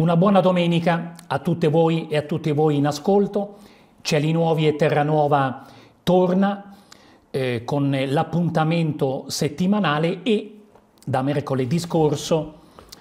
Una buona domenica a tutte voi e a tutti voi in ascolto. Cieli Nuovi e Terra Nuova torna con l'appuntamento settimanale e da mercoledì scorso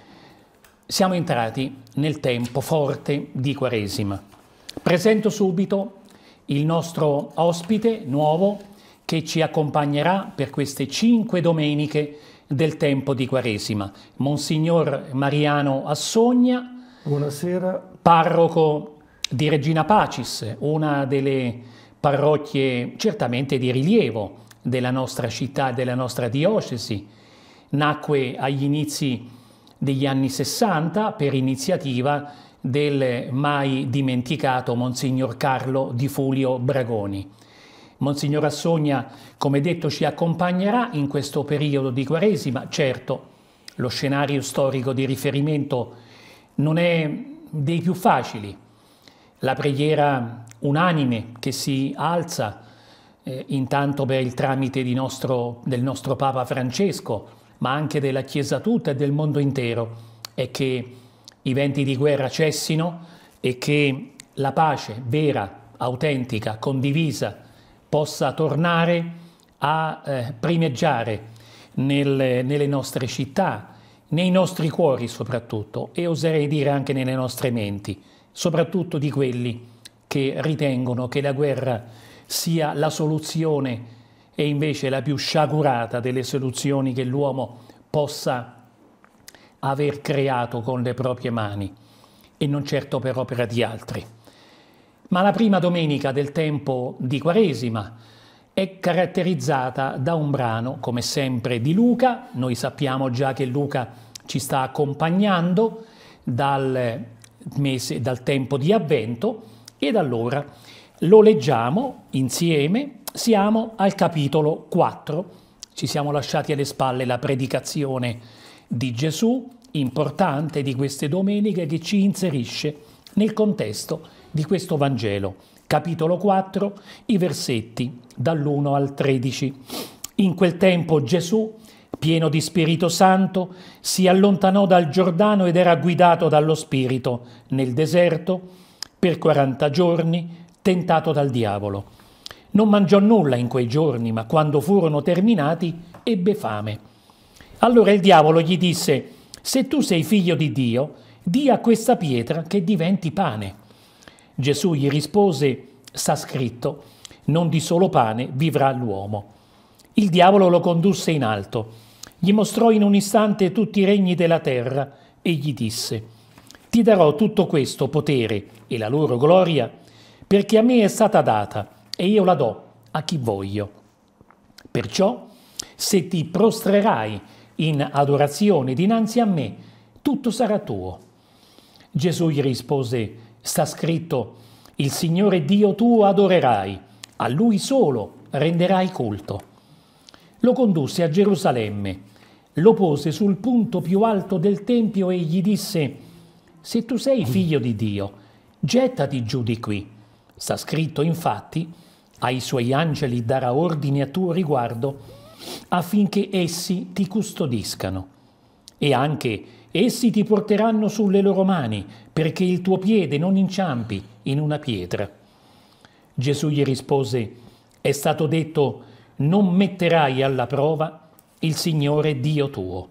siamo entrati nel tempo forte di Quaresima. Presento subito il nostro ospite nuovo che ci accompagnerà per queste 5 domeniche del tempo di Quaresima. Monsignor Mariano Assogna. Buonasera. Parroco di Regina Pacis, una delle parrocchie certamente di rilievo della nostra città e della nostra diocesi. Nacque agli inizi degli anni 60 per iniziativa del mai dimenticato Monsignor Carlo Di Fulio Bragoni. Monsignor Assogna, come detto, ci accompagnerà in questo periodo di Quaresima. Certo, lo scenario storico di riferimento non è dei più facili. La preghiera unanime che si alza intanto per il tramite del nostro Papa Francesco, ma anche della Chiesa tutta e del mondo intero, è che i venti di guerra cessino e che la pace vera, autentica, condivisa possa tornare a primeggiare nelle nostre città, nei nostri cuori soprattutto, e oserei dire anche nelle nostre menti, soprattutto di quelli che ritengono che la guerra sia la soluzione e invece la più sciagurata delle soluzioni che l'uomo possa aver creato con le proprie mani e non certo per opera di altri. Ma la prima domenica del tempo di Quaresima è caratterizzata da un brano, come sempre, di Luca. Noi sappiamo già che Luca ci sta accompagnando dal tempo di Avvento ed allora lo leggiamo insieme. Siamo al capitolo 4, ci siamo lasciati alle spalle la predicazione di Gesù, importante di queste domeniche, che ci inserisce nel contesto di questo Vangelo. Capitolo 4, i versetti dall'1 al 13. In quel tempo Gesù, pieno di Spirito Santo, si allontanò dal Giordano ed era guidato dallo Spirito nel deserto per 40 giorni, tentato dal diavolo. Non mangiò nulla in quei giorni, ma quando furono terminati ebbe fame. Allora il diavolo gli disse: «Se tu sei figlio di Dio, di a questa pietra che diventi pane». Gesù gli rispose: «Sta scritto, non di solo pane vivrà l'uomo». Il diavolo lo condusse in alto, gli mostrò in un istante tutti i regni della terra e gli disse: «Ti darò tutto questo potere e la loro gloria, perché a me è stata data e io la do a chi voglio. Perciò, se ti prostrerai in adorazione dinanzi a me, tutto sarà tuo». Gesù gli rispose: «Sta scritto, il Signore Dio tuo adorerai, a Lui solo renderai culto». Lo condusse a Gerusalemme, lo pose sul punto più alto del Tempio e gli disse: «Se tu sei figlio di Dio, gettati giù di qui. Sta scritto infatti, ai suoi angeli darà ordine a tuo riguardo, affinché essi ti custodiscano. E anche essi ti porteranno sulle loro mani, perché il tuo piede non inciampi in una pietra». Gesù gli rispose: «È stato detto, non metterai alla prova il Signore Dio tuo».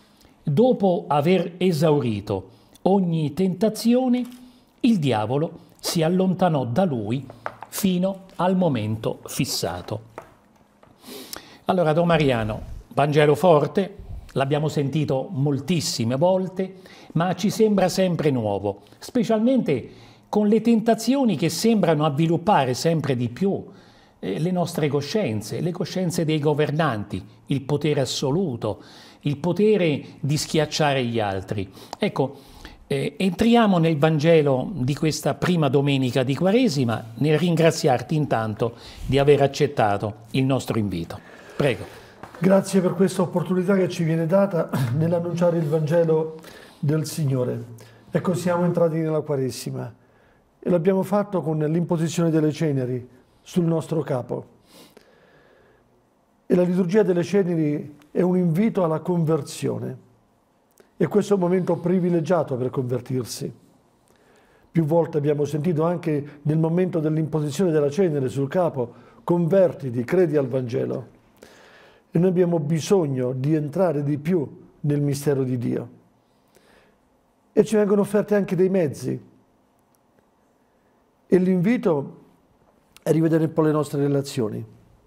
Dopo aver esaurito ogni tentazione, il diavolo si allontanò da lui fino al momento fissato. Allora, Don Mariano, Vangelo forte, l'abbiamo sentito moltissime volte, ma ci sembra sempre nuovo, specialmente con le tentazioni che sembrano avviluppare sempre di più le nostre coscienze, le coscienze dei governanti, il potere assoluto, il potere di schiacciare gli altri. Ecco, entriamo nel Vangelo di questa prima domenica di Quaresima nel ringraziarti intanto di aver accettato il nostro invito. Prego. Grazie per questa opportunità che ci viene data nell'annunciare il Vangelo del Signore. Ecco, siamo entrati nella Quaresima e l'abbiamo fatto con l'imposizione delle ceneri sul nostro capo. E la liturgia delle ceneri è un invito alla conversione. E questo è un momento privilegiato per convertirsi. Più volte abbiamo sentito anche nel momento dell'imposizione della cenere sul capo: convertiti, credi al Vangelo. E noi abbiamo bisogno di entrare di più nel mistero di Dio. E ci vengono offerti anche dei mezzi. E l'invito è rivedere un po' le nostre relazioni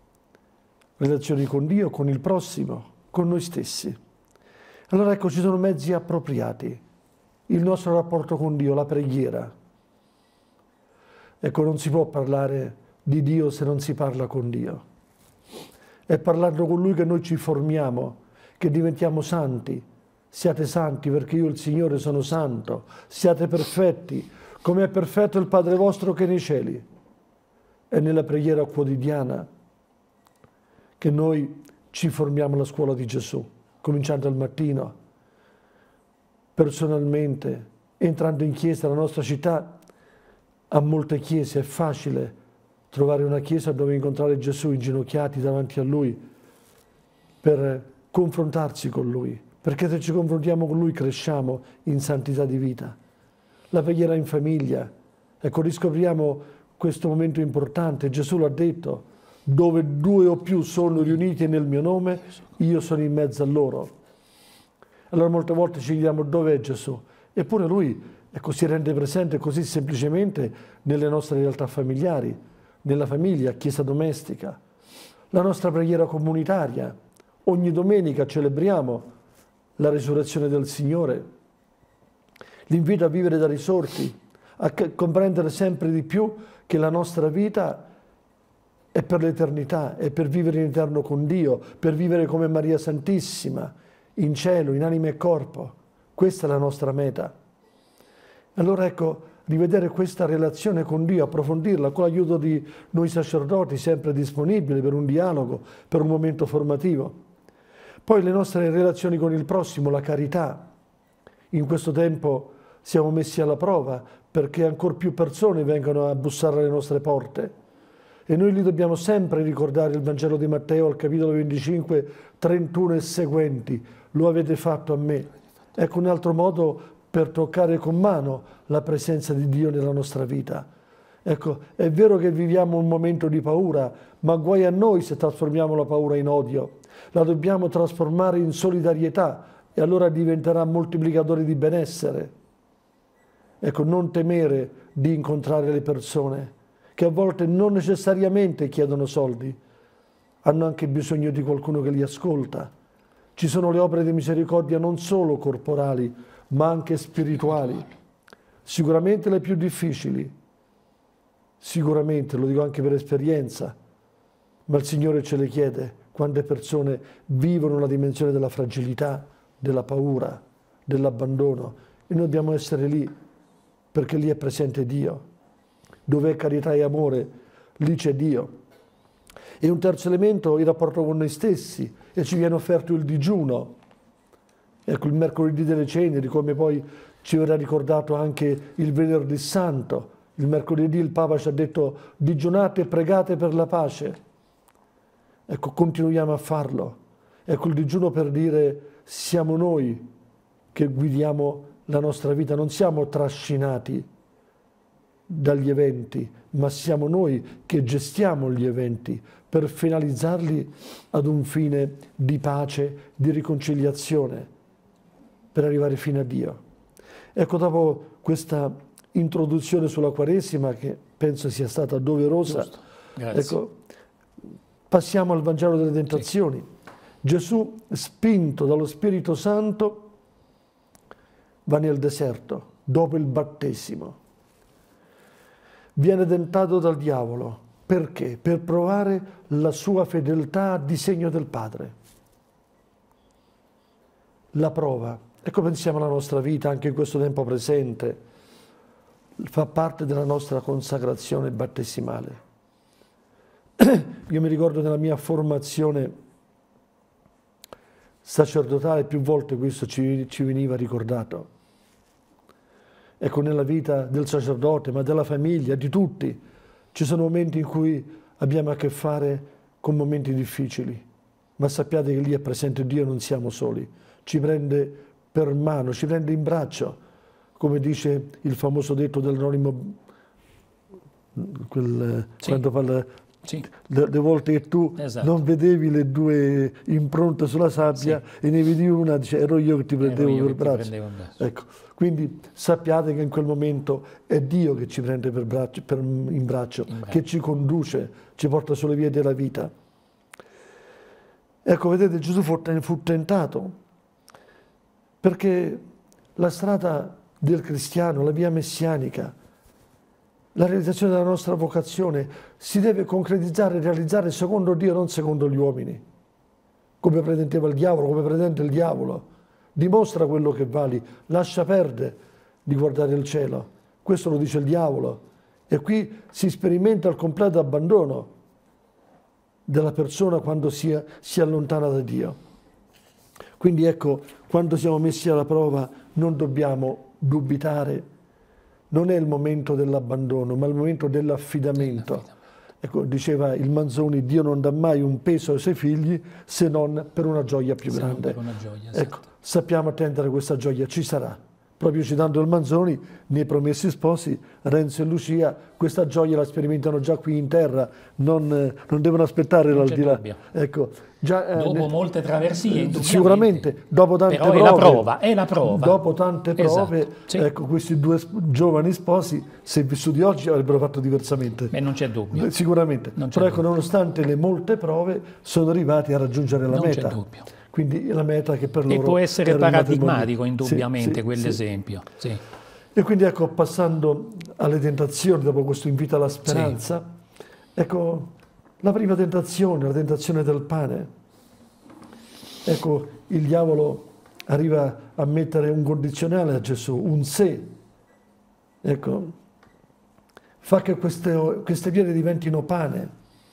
con Dio, con il prossimo, con noi stessi. Allora ecco, ci sono mezzi appropriati. Il nostro rapporto con Dio, la preghiera. Ecco, non si può parlare di Dio se non si parla con Dio. È parlando con Lui che noi ci formiamo, che diventiamo santi. Siate santi perché io, il Signore, sono santo. Siate perfetti, come è perfetto il Padre vostro che è nei cieli. È nella preghiera quotidiana che noi ci formiamo alla scuola di Gesù, cominciando al mattino, personalmente, entrando in chiesa. La nostra città ha molte chiese, è facile trovare una chiesa dove incontrare Gesù inginocchiati davanti a Lui per confrontarsi con Lui, perché se ci confrontiamo con Lui cresciamo in santità di vita. La preghiera in famiglia, ecco, riscopriamo questo momento importante. Gesù l'ha detto: dove 2 o più sono riuniti nel mio nome, io sono in mezzo a loro. Allora molte volte ci chiediamo dov'è Gesù, eppure Lui, ecco, si rende presente così semplicemente nelle nostre realtà familiari, nella famiglia, chiesa domestica. La nostra preghiera comunitaria, ogni domenica celebriamo la risurrezione del Signore. L'invito a vivere da risorti, a comprendere sempre di più che la nostra vita è per l'eternità, è per vivere in eterno con Dio, per vivere come Maria Santissima, in cielo, in anima e corpo. Questa è la nostra meta. Allora ecco, rivedere questa relazione con Dio, approfondirla con l'aiuto di noi sacerdoti, sempre disponibili per un dialogo, per un momento formativo. Poi le nostre relazioni con il prossimo, la carità. In questo tempo siamo messi alla prova perché ancor più persone vengono a bussare alle nostre porte. E noi li dobbiamo sempre ricordare il Vangelo di Matteo al capitolo 25, 31 e seguenti. Lo avete fatto a me. Ecco un altro modo per toccare con mano la presenza di Dio nella nostra vita. Ecco, è vero che viviamo un momento di paura, ma guai a noi se trasformiamo la paura in odio. La dobbiamo trasformare in solidarietà e allora diventerà moltiplicatore di benessere. Ecco, non temere di incontrare le persone, che a volte non necessariamente chiedono soldi, hanno anche bisogno di qualcuno che li ascolta. Ci sono le opere di misericordia non solo corporali, ma anche spirituali. Sicuramente le più difficili, sicuramente, lo dico anche per esperienza, ma il Signore ce le chiede. Quante persone vivono la dimensione della fragilità, della paura, dell'abbandono, e noi dobbiamo essere lì, perché lì è presente Dio. Dove è carità e amore, lì c'è Dio. E un terzo elemento, il rapporto con noi stessi, e ci viene offerto il digiuno. Ecco, il mercoledì delle ceneri, come poi ci verrà ricordato anche il venerdì santo. Il mercoledì il Papa ci ha detto: digiunate e pregate per la pace. Ecco, continuiamo a farlo. Ecco, il digiuno per dire: siamo noi che guidiamo la nostra vita, non siamo trascinati dagli eventi, ma siamo noi che gestiamo gli eventi per finalizzarli ad un fine di pace, di riconciliazione, per arrivare fino a Dio. Ecco, dopo questa introduzione sulla Quaresima, che penso sia stata doverosa, ecco, passiamo al Vangelo delle Tentazioni. Sì. Gesù, spinto dallo Spirito Santo, va nel deserto, dopo il battesimo. Viene tentato dal diavolo. Perché? Per provare la sua fedeltà a disegno del Padre. La prova. Ecco, pensiamo alla nostra vita, anche in questo tempo presente, fa parte della nostra consacrazione battesimale. Io mi ricordo nella mia formazione sacerdotale, più volte questo ci veniva ricordato. Ecco, nella vita del sacerdote, ma della famiglia, di tutti, ci sono momenti in cui abbiamo a che fare con momenti difficili, ma sappiate che lì è presente Dio, non siamo soli. Ci prende per mano, ci prende in braccio, come dice il famoso detto dell'anonimo, quando parla le volte che tu non vedevi le due impronte sulla sabbia e ne vedi una, dice ero io che ti prendevo per braccio. Ecco, quindi sappiate che in quel momento è Dio che ci prende in braccio, che ci conduce, ci porta sulle vie della vita. Ecco, vedete, Gesù fu tentato perché la strada del cristiano, la via messianica, la realizzazione della nostra vocazione si deve concretizzare e realizzare secondo Dio, non secondo gli uomini. Come pretendeva il diavolo, come pretende il diavolo. Dimostra quello che vali, lascia perdere di guardare il cielo. Questo lo dice il diavolo. E qui si sperimenta il completo abbandono della persona quando si allontana da Dio. Quindi ecco, quando siamo messi alla prova non dobbiamo dubitare. Non è il momento dell'abbandono, ma il momento dell'affidamento. Ecco, diceva il Manzoni, Dio non dà mai un peso ai suoi figli se non per una gioia più grande. Ecco, sappiamo attendere questa gioia, ci sarà. Proprio citando il Manzoni, nei Promessi Sposi, Renzo e Lucia, questa gioia la sperimentano già qui in terra, non devono aspettare l'aldilà. Ecco, dopo molte traversie, sicuramente, dopo tante prove, è la prova. Dopo tante prove, ecco, questi due giovani sposi, se vissuti oggi, avrebbero fatto diversamente. Beh, non c'è dubbio. Sicuramente. Però ecco, nonostante le molte prove, sono arrivati a raggiungere la meta. Non c'è dubbio. Quindi la meta che per loro e può essere paradigmatico indubbiamente quell'esempio. Sì. E quindi ecco, passando alle tentazioni, dopo questo invito alla speranza, ecco, la prima tentazione, la tentazione del pane. Ecco, il diavolo arriva a mettere un condizionale a Gesù, un se. Ecco, fa che queste pietre diventino pane.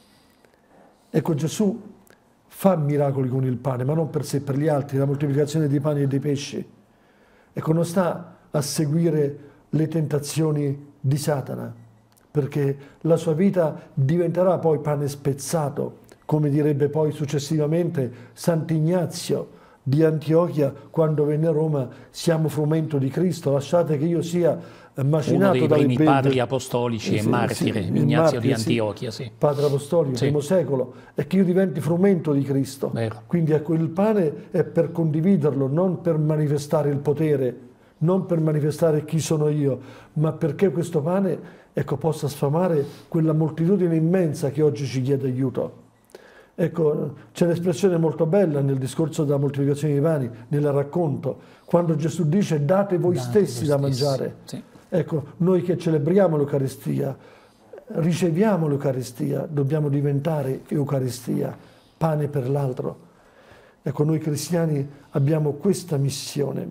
Ecco, Gesù fa miracoli con il pane, ma non per sé, per gli altri, la moltiplicazione dei pani e dei pesci. Ecco, non sta a seguire le tentazioni di Satana, perché la sua vita diventerà poi pane spezzato, come direbbe poi successivamente Sant'Ignazio di Antiochia, quando venne a Roma: siamo frumento di Cristo, lasciate che io sia macinato uno dei dalle primi padri apostolici e martire, Ignazio di Antiochia. Padre apostolico, primo secolo, e che io diventi frumento di Cristo. Vero. Quindi ecco, il pane è per condividerlo, non per manifestare il potere, non per manifestare chi sono io, ma perché questo pane, ecco, possa sfamare quella moltitudine immensa che oggi ci chiede aiuto. Ecco, c'è un'espressione molto bella nel discorso della moltiplicazione dei pani, nel racconto, quando Gesù dice date voi stessi da mangiare. Sì. Ecco, noi che celebriamo l'Eucaristia, riceviamo l'Eucaristia, dobbiamo diventare Eucaristia, pane per l'altro. Ecco, noi cristiani abbiamo questa missione.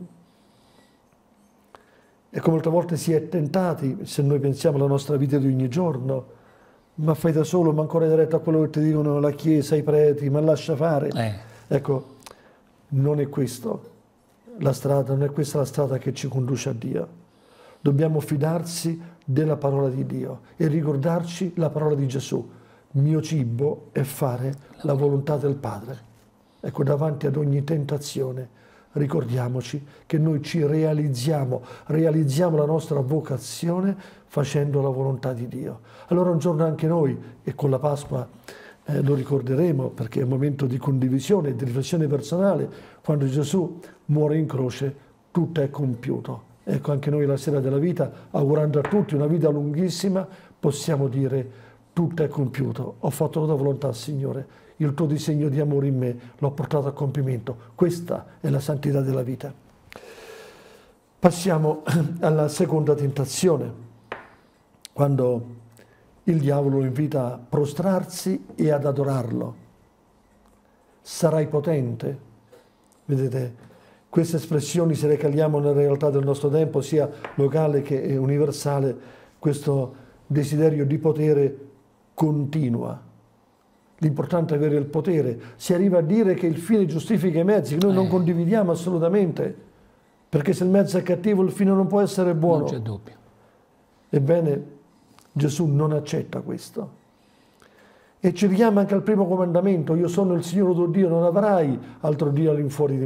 Ecco, molte volte si è tentati, se noi pensiamo alla nostra vita di ogni giorno, ma fai da solo, ma ancora diretto a quello che ti dicono la Chiesa, i preti, ma lascia fare. Ecco, non è questo la strada, non è questa la strada che ci conduce a Dio. Dobbiamo fidarsi della parola di Dio e ricordarci la parola di Gesù. Mio cibo è fare la volontà del Padre. Ecco, davanti ad ogni tentazione, ricordiamoci che noi ci realizziamo la nostra vocazione facendo la volontà di Dio. Allora un giorno anche noi, e con la Pasqua lo ricorderemo, perché è un momento di condivisione e di riflessione personale, quando Gesù muore in croce, tutto è compiuto. Ecco, anche noi la sera della vita, augurando a tutti una vita lunghissima, possiamo dire tutto è compiuto, ho fatto la tua volontà, Signore, il tuo disegno di amore in me l'ho portato a compimento. Questa è la santità della vita. Passiamo alla seconda tentazione, quando il diavolo lo invita a prostrarsi e ad adorarlo. Sarai potente? Vedete, queste espressioni, se le caliamo nella realtà del nostro tempo, sia locale che universale, questo desiderio di potere continua. L'importante è avere il potere. Si arriva a dire che il fine giustifica i mezzi, che noi non condividiamo assolutamente, perché se il mezzo è cattivo il fine non può essere buono. Non c'è dubbio. Ebbene, Gesù non accetta questo. E ci richiama anche al primo comandamento: io sono il Signore tuo Dio, non avrai altro Dio all'infuori di me.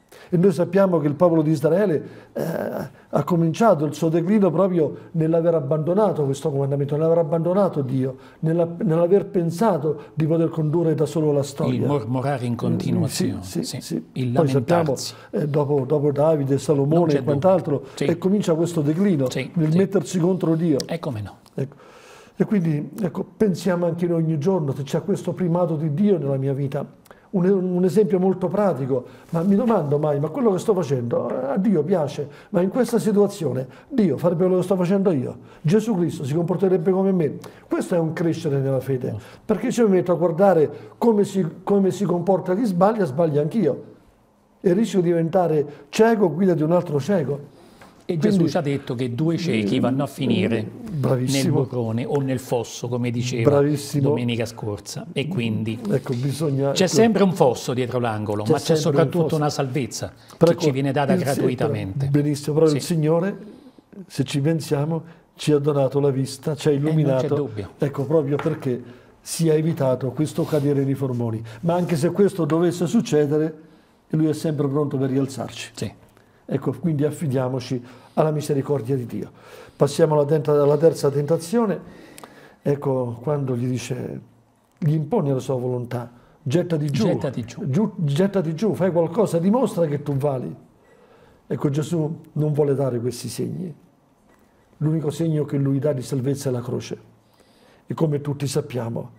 E noi sappiamo che il popolo di Israele ha cominciato il suo declino proprio nell'aver abbandonato questo comandamento, nell'aver abbandonato Dio, nell'aver pensato di poter condurre da solo la storia. Il mormorare in continuazione, sì. Il Poi sappiamo, dopo Davide e Salomone e quant'altro, e comincia questo declino nel mettersi contro Dio. E come no? Ecco. E quindi pensiamo anche noi ogni giorno se c'è questo primato di Dio nella mia vita. Un esempio molto pratico, ma mi domando mai, ma quello che sto facendo a Dio piace? Ma in questa situazione Dio farebbe quello che sto facendo io? Gesù Cristo si comporterebbe come me? Questo è un crescere nella fede, perché se mi metto a guardare come si comporta chi sbaglia, sbaglio anch'io. E rischio di diventare cieco guida di un altro cieco. E Gesù ci ha detto che 2 ciechi vanno a finire nel burrone o nel fosso, come diceva domenica scorsa. E quindi c'è sempre un fosso dietro l'angolo, ma c'è soprattutto una salvezza che ci viene data gratuitamente. Benissimo, però il Signore, se ci pensiamo, ci ha donato la vista, ci ha illuminato. Non c'è dubbio. Ecco, proprio perché si è evitato questo cadere nei formoni. Ma anche se questo dovesse succedere, Lui è sempre pronto per rialzarci. Sì. Ecco, quindi affidiamoci alla misericordia di Dio. Passiamo alla terza tentazione. Ecco, quando gli impone la sua volontà, gettati giù, gettati giù, fai qualcosa, dimostra che tu vali. Ecco, Gesù non vuole dare questi segni. L'unico segno che Lui dà di salvezza è la croce. E come tutti sappiamo,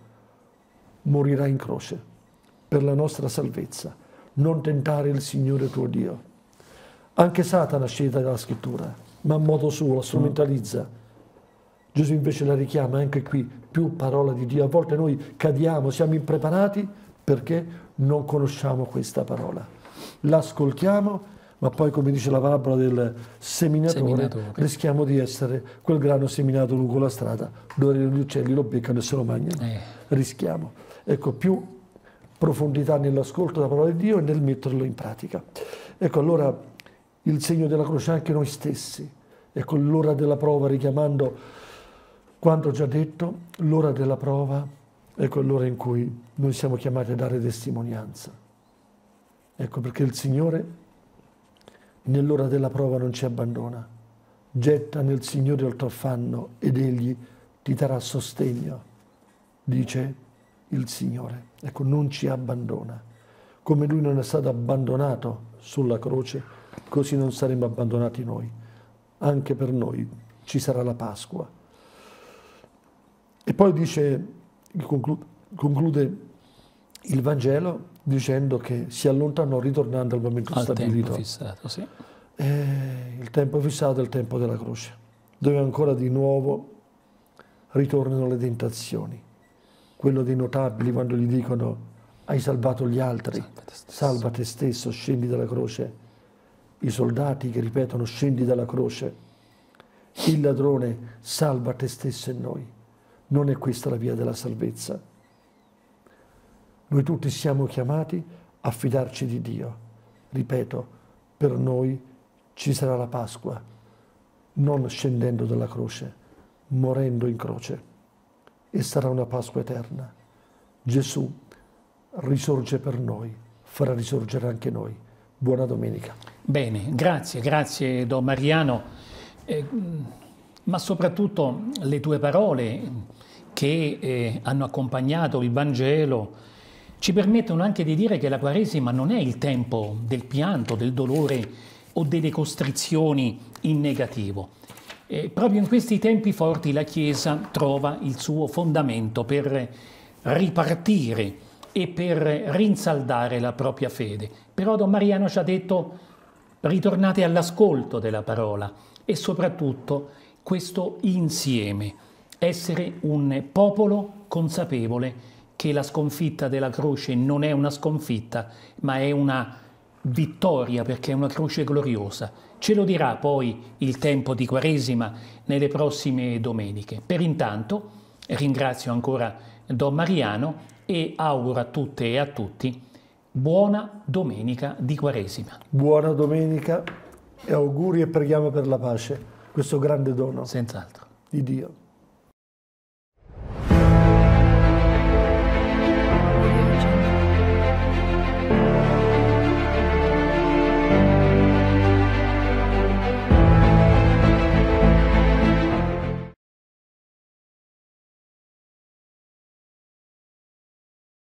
morirà in croce per la nostra salvezza. Non tentare il Signore tuo Dio. Anche Satana scende dalla scrittura, ma a modo suo la strumentalizza. Gesù invece la richiama, anche qui, più parola di Dio. A volte noi cadiamo, siamo impreparati perché non conosciamo questa parola. L'ascoltiamo, ma poi, come dice la parabola del seminatore, rischiamo di essere quel grano seminato lungo la strada, dove gli uccelli lo beccano e se lo mangiano. Rischiamo. Ecco, più profondità nell'ascolto della parola di Dio e nel metterlo in pratica. Ecco, allora il segno della croce anche noi stessi. Ecco, l'ora della prova, richiamando quanto ho già detto, l'ora della prova, ecco, è l'ora in cui noi siamo chiamati a dare testimonianza. Ecco, perché il Signore nell'ora della prova non ci abbandona. Getta nel Signore il tuo affanno ed Egli ti darà sostegno, dice il Signore. Ecco, non ci abbandona. Come Lui non è stato abbandonato sulla croce, così non saremo abbandonati noi. Anche per noi ci sarà la Pasqua. E poi conclude il Vangelo dicendo che si allontanò ritornando al momento stabilito. Tempo fissato, sì. Il tempo fissato è il tempo della croce, dove ancora di nuovo ritornano le tentazioni. Quello dei notabili quando gli dicono hai salvato gli altri, salva te stesso, scendi dalla croce. I soldati che ripetono scendi dalla croce. Il ladrone, salva te stesso e noi. Non è questa la via della salvezza. Noi tutti siamo chiamati a fidarci di Dio. Ripeto, per noi ci sarà la Pasqua, non scendendo dalla croce, morendo in croce. E sarà una Pasqua eterna. Gesù risorge per noi, farà risorgere anche noi. Buona domenica. Bene, grazie Don Mariano, ma soprattutto le tue parole che hanno accompagnato il Vangelo ci permettono anche di dire che la Quaresima non è il tempo del pianto, del dolore o delle costrizioni in negativo. Proprio in questi tempi forti la Chiesa trova il suo fondamento per ripartire e per rinsaldare la propria fede. Però Don Mariano ci ha detto ritornate all'ascolto della parola e soprattutto questo insieme, essere un popolo consapevole che la sconfitta della croce non è una sconfitta, ma è una vittoria perché è una croce gloriosa. Ce lo dirà poi il tempo di Quaresima nelle prossime domeniche. Per intanto ringrazio ancora Don Mariano e auguro a tutte e a tutti buona domenica di Quaresima. Buona domenica e auguri e preghiamo per la pace, questo grande dono senz'altro di Dio.